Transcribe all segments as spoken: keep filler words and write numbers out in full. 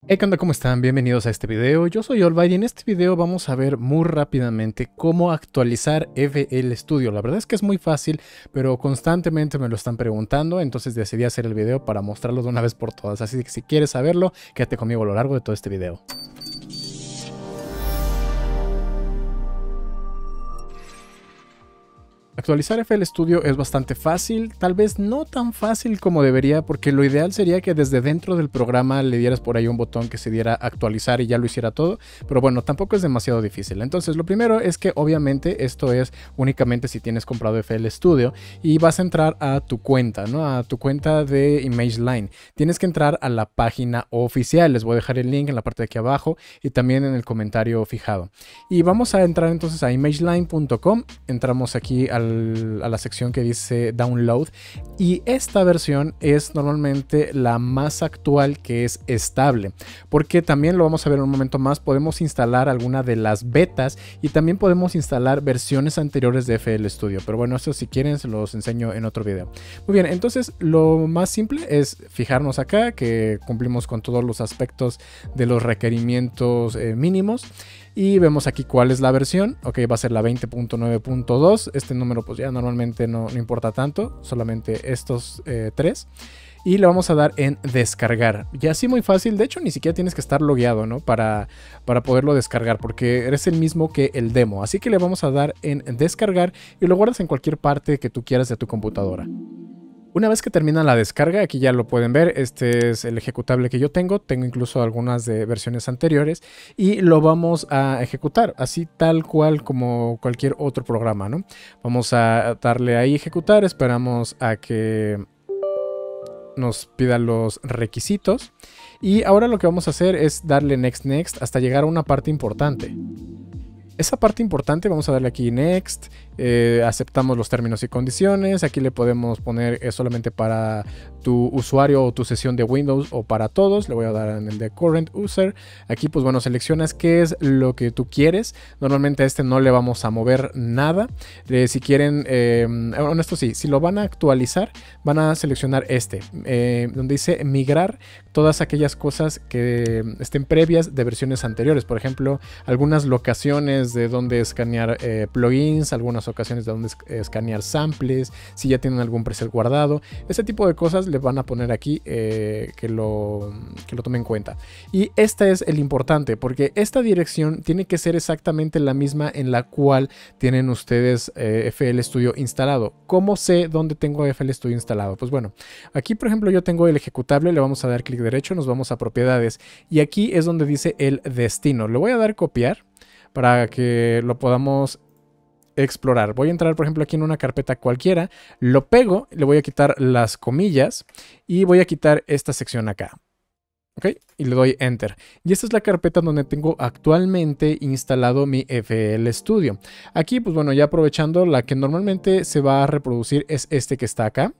Hey, ¿qué onda? ¿Cómo están? Bienvenidos a este video. Yo soy Olva y en este video vamos a ver muy rápidamente cómo actualizar F L Studio. La verdad es que es muy fácil, pero constantemente me lo están preguntando, entonces decidí hacer el video para mostrarlo de una vez por todas. Así que si quieres saberlo, quédate conmigo a lo largo de todo este video. Actualizar F L Studio es bastante fácil, tal vez no tan fácil como debería, porque lo ideal sería que desde dentro del programa le dieras por ahí un botón que se diera actualizar y ya lo hiciera todo, pero bueno, tampoco es demasiado difícil. Entonces lo primero es que obviamente esto es únicamente si tienes comprado F L Studio y vas a entrar a tu cuenta, ¿no? A tu cuenta de ImageLine. Tienes que entrar a la página oficial, les voy a dejar el link en la parte de aquí abajo y también en el comentario fijado. Y vamos a entrar entonces a imageline punto com, entramos aquí al a la sección que dice Download y esta versión es normalmente la más actual, que es estable, porque también lo vamos a ver en un momento más, podemos instalar alguna de las betas y también podemos instalar versiones anteriores de F L Studio, pero bueno, esto si quieren se los enseño en otro video. Muy bien, entonces lo más simple es fijarnos acá que cumplimos con todos los aspectos de los requerimientos eh, mínimos. Y vemos aquí cuál es la versión. Ok, va a ser la veinte punto nueve punto dos. Este número pues ya normalmente no, no importa tanto, solamente estos eh, tres. Y le vamos a dar en descargar. Y así muy fácil, de hecho ni siquiera tienes que estar logueado, ¿no? Para, para poderlo descargar, porque eres el mismo que el demo. Así que le vamos a dar en descargar y lo guardas en cualquier parte que tú quieras de tu computadora. Una vez que termina la descarga, aquí ya lo pueden ver, este es el ejecutable que yo tengo, tengo incluso algunas de versiones anteriores y lo vamos a ejecutar, así tal cual como cualquier otro programa, ¿no? Vamos a darle ahí ejecutar, esperamos a que nos pida los requisitos y ahora lo que vamos a hacer es darle next next hasta llegar a una parte importante. Esa parte importante vamos a darle aquí next, eh, aceptamos los términos y condiciones, aquí le podemos poner eh, solamente para tu usuario o tu sesión de Windows o para todos, le voy a dar en el de current user, aquí pues bueno seleccionas qué es lo que tú quieres, normalmente a este no le vamos a mover nada, eh, si quieren, eh, honesto sí, si lo van a actualizar van a seleccionar este, eh, donde dice migrar todas aquellas cosas que estén previas de versiones anteriores, por ejemplo algunas locaciones de donde escanear eh, plugins, algunas ocasiones de donde escanear samples, si ya tienen algún preset guardado, ese tipo de cosas le van a poner aquí eh, que, lo, que lo tomen en cuenta. Y este es el importante, porque esta dirección tiene que ser exactamente la misma en la cual tienen ustedes eh, F L Studio instalado. ¿Cómo sé dónde tengo F L Studio instalado? Pues bueno, aquí por ejemplo yo tengo el ejecutable, le vamos a dar clic derecho, nos vamos a propiedades y aquí es donde dice el destino. Le voy a dar copiar para que lo podamos explorar. Voy a entrar por ejemplo aquí en una carpeta cualquiera, lo pego, le voy a quitar las comillas y voy a quitar esta sección acá. Ok, y le doy enter. Y esta es la carpeta donde tengo actualmente instalado mi F L Studio. Aquí pues bueno, ya aprovechando, la que normalmente se va a reproducir es este que está acá.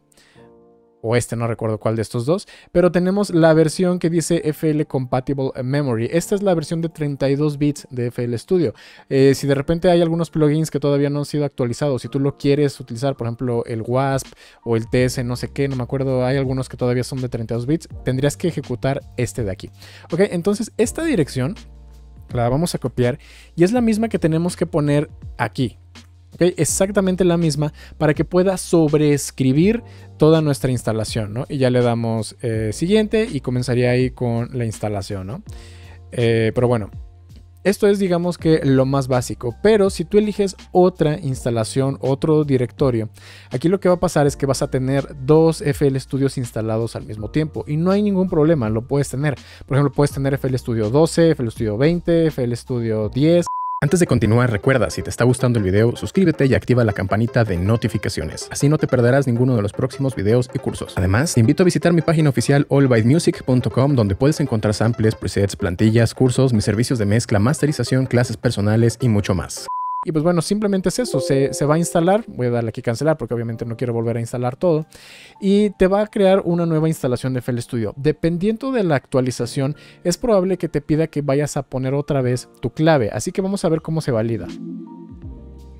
O este, no recuerdo cuál de estos dos, pero tenemos la versión que dice F L Compatible Memory. Esta es la versión de treinta y dos bits de F L Studio. Eh, si de repente hay algunos plugins que todavía no han sido actualizados, si tú lo quieres utilizar, por ejemplo el WASP o el T S no sé qué, no me acuerdo, hay algunos que todavía son de treinta y dos bits, tendrías que ejecutar este de aquí. Ok, entonces esta dirección la vamos a copiar y es la misma que tenemos que poner aquí. Okay, exactamente la misma para que pueda sobreescribir toda nuestra instalación, ¿no? Y ya le damos eh, siguiente y comenzaría ahí con la instalación, ¿no? Eh, pero bueno, esto es digamos que lo más básico, pero si tú eliges otra instalación, otro directorio, aquí lo que va a pasar es que vas a tener dos F L Studios instalados al mismo tiempo y no hay ningún problema, lo puedes tener. Por ejemplo, puedes tener F L Studio doce, F L Studio veinte, F L Studio diez. Antes de continuar, recuerda, si te está gustando el video, suscríbete y activa la campanita de notificaciones. Así no te perderás ninguno de los próximos videos y cursos. Además, te invito a visitar mi página oficial all byte music punto com, donde puedes encontrar samples, presets, plantillas, cursos, mis servicios de mezcla, masterización, clases personales y mucho más. Y pues bueno, simplemente es eso, se, se va a instalar, voy a darle aquí cancelar porque obviamente no quiero volver a instalar todo, y te va a crear una nueva instalación de F L Studio. Dependiendo de la actualización, es probable que te pida que vayas a poner otra vez tu clave, así que vamos a ver cómo se valida.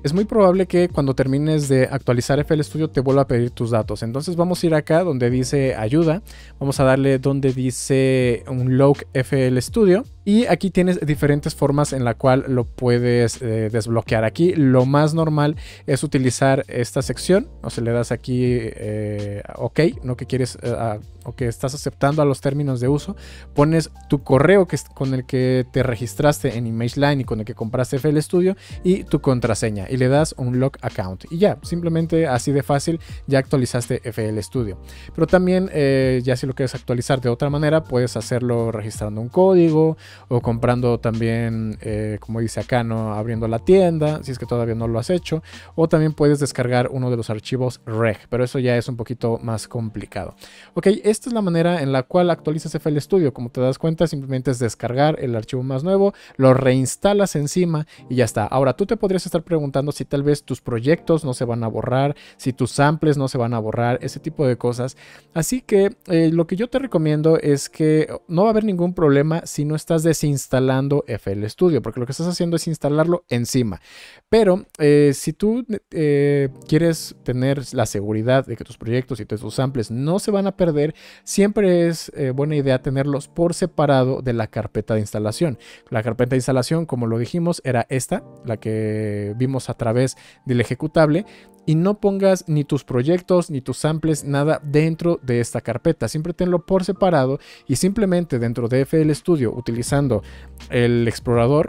es muy probable que cuando termines de actualizar F L Studio te vuelva a pedir tus datos. Entonces vamos a ir acá donde dice ayuda, vamos a darle donde dice un log F L Studio y aquí tienes diferentes formas en la cual lo puedes eh, desbloquear. Aquí lo más normal es utilizar esta sección, o sea, le das aquí eh, OK, no que quieres eh, o que estás aceptando a los términos de uso, pones tu correo que es con el que te registraste en ImageLine y con el que compraste F L Studio y tu contraseña y le das un log account y ya, simplemente así de fácil ya actualizaste F L Studio. Pero también eh, ya si lo quieres actualizar de otra manera puedes hacerlo registrando un código o comprando también eh, como dice acá, ¿no? Abriendo la tienda si es que todavía no lo has hecho, o también puedes descargar uno de los archivos reg, pero eso ya es un poquito más complicado. Ok, esta es la manera en la cual actualizas F L Studio. Como te das cuenta, simplemente es descargar el archivo más nuevo, lo reinstalas encima y ya está. Ahora tú te podrías estar preguntando si tal vez tus proyectos no se van a borrar, si tus samples no se van a borrar, ese tipo de cosas. Así que eh, lo que yo te recomiendo es que no va a haber ningún problema si no estás desinstalando F L Studio, porque lo que estás haciendo es instalarlo encima. Pero eh, si tú eh, quieres tener la seguridad de que tus proyectos y tus samples no se van a perder, siempre es eh, buena idea tenerlos por separado de la carpeta de instalación. La carpeta de instalación, como lo dijimos, era esta, la que vimos a través del ejecutable. Y no pongas ni tus proyectos ni tus samples, nada dentro de esta carpeta. Siempre tenlo por separado y simplemente dentro de F L Studio, utilizando el explorador,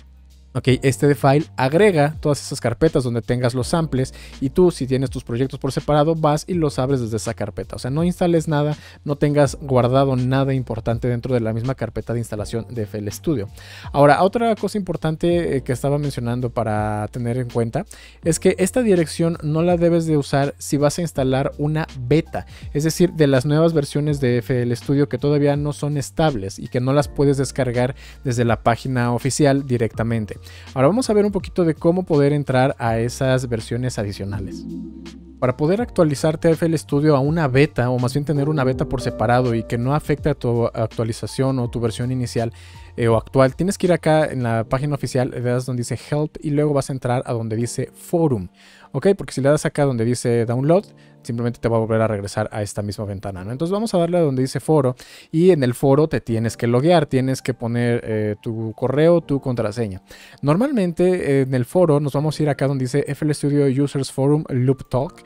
ok, este de file agrega todas esas carpetas donde tengas los samples y tú, si tienes tus proyectos por separado, vas y los abres desde esa carpeta. O sea, no instales nada, no tengas guardado nada importante dentro de la misma carpeta de instalación de F L Studio. Ahora, otra cosa importante eh, que estaba mencionando para tener en cuenta es que esta dirección no la debes de usar si vas a instalar una beta, es decir, de las nuevas versiones de F L Studio que todavía no son estables y que no las puedes descargar desde la página oficial directamente. Ahora vamos a ver un poquito de cómo poder entrar a esas versiones adicionales. Para poder actualizarte a F L Studio a una beta, o más bien tener una beta por separado y que no afecte a tu actualización o tu versión inicial eh, o actual, tienes que ir acá en la página oficial, le das donde dice Help y luego vas a entrar a donde dice Forum. Ok, porque si le das acá donde dice Download, simplemente te va a volver a regresar a esta misma ventana, ¿no? Entonces vamos a darle a donde dice Foro y en el foro te tienes que loguear, tienes que poner eh, tu correo, tu contraseña. Normalmente eh, en el foro nos vamos a ir acá donde dice F L Studio Users Forum Loop Talk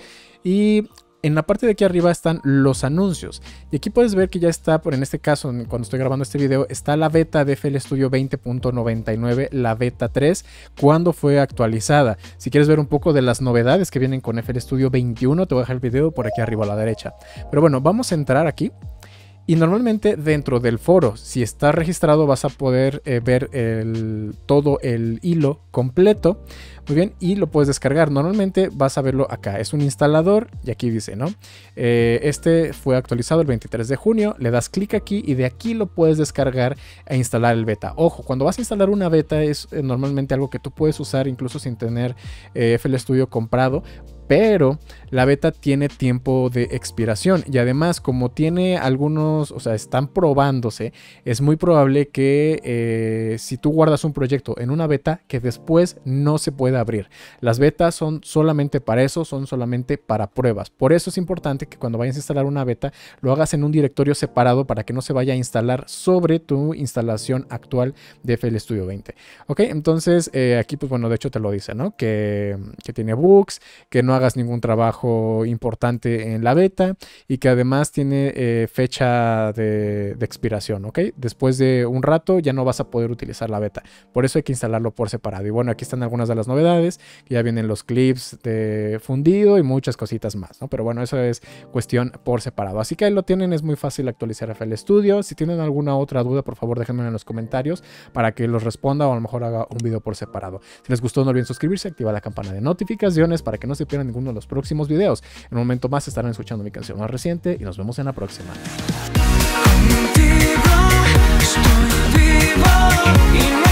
y en la parte de aquí arriba están los anuncios y aquí puedes ver que ya está, por en este caso cuando estoy grabando este video, está la beta de F L Studio veinte punto noventa y nueve, la beta tres, cuando fue actualizada. Si quieres ver un poco de las novedades que vienen con F L Studio veintiuno, te voy a dejar el video por aquí arriba a la derecha. Pero bueno, vamos a entrar aquí. Y normalmente dentro del foro, si estás registrado, vas a poder eh, ver el, todo el hilo completo. Muy bien, y lo puedes descargar. Normalmente vas a verlo acá. Es un instalador y aquí dice, ¿no? Eh, este fue actualizado el veintitrés de junio. Le das clic aquí y de aquí lo puedes descargar e instalar el beta. Ojo, cuando vas a instalar una beta es eh, normalmente algo que tú puedes usar incluso sin tener eh, F L Studio comprado. Pero la beta tiene tiempo de expiración y además como tiene algunos, o sea, están probándose, es muy probable que eh, si tú guardas un proyecto en una beta, que después no se pueda abrir. Las betas son solamente para eso, son solamente para pruebas. Por eso es importante que cuando vayas a instalar una beta, lo hagas en un directorio separado para que no se vaya a instalar sobre tu instalación actual de F L Studio veinte. Ok, entonces eh, aquí pues bueno, de hecho te lo dice, ¿no? Que, que tiene bugs, que no hagas ningún trabajo importante en la beta y que además tiene eh, fecha de, de expiración, ¿ok? Después de un rato ya no vas a poder utilizar la beta, por eso hay que instalarlo por separado. Y bueno, aquí están algunas de las novedades, que ya vienen los clips de fundido y muchas cositas más, ¿no? Pero bueno, eso es cuestión por separado. Así que ahí lo tienen, es muy fácil actualizar F L Studio. Si tienen alguna otra duda, por favor déjenme en los comentarios para que los responda o a lo mejor haga un video por separado. Si les gustó, no olviden suscribirse, activar la campana de notificaciones para que no se pierdan ninguno de los próximos videos. En un momento más estarán escuchando mi canción más reciente y nos vemos en la próxima. Contigo estoy vivo y